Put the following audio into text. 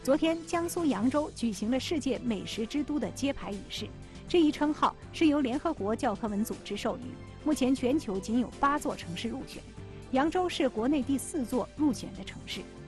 昨天，江苏扬州举行了世界美食之都的揭牌仪式。这一称号是由联合国教科文组织授予。目前全球仅有8座城市入选，扬州是国内第4座入选的城市。